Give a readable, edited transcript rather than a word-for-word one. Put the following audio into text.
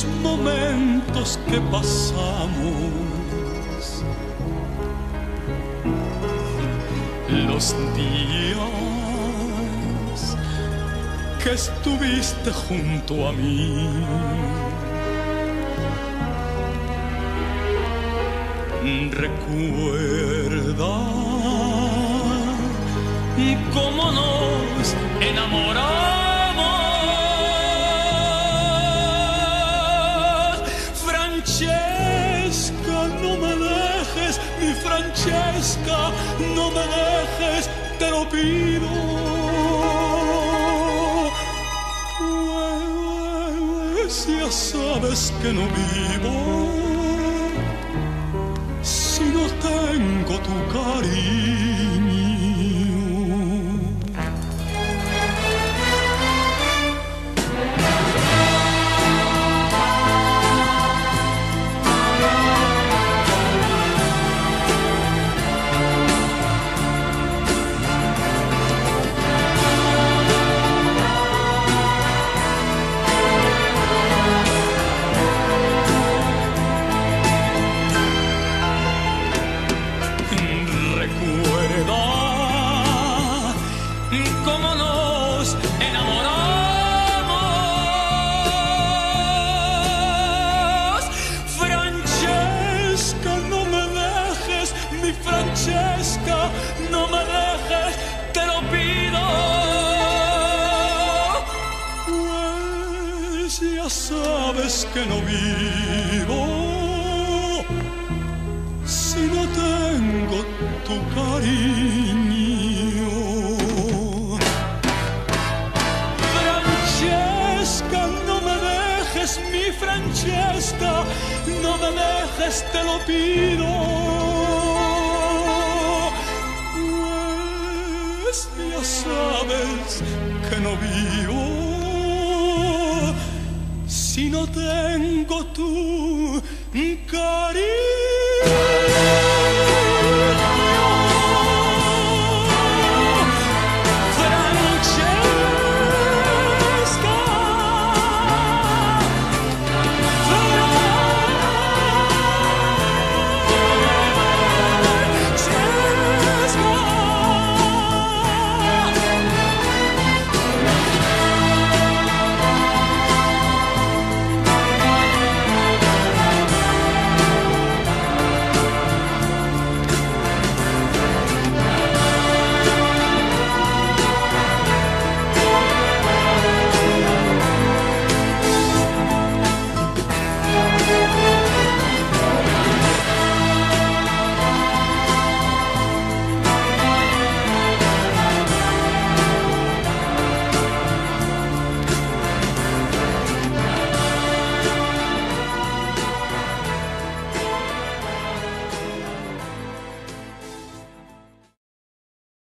momentos que pasamos, los días que estuviste junto a mí. Recuerda cómo nos enamoramos. Francesca, no me dejes, mi Francesca, no me dejes, te lo pido. Pues ya sabes que no vivo si no tengo tu cariño. Francesca, no me dejes, te lo pido. Pues ya sabes que no vivo si no tengo tu cariño. Francesca, no me dejes, mi Francesca, no me dejes, te lo pido.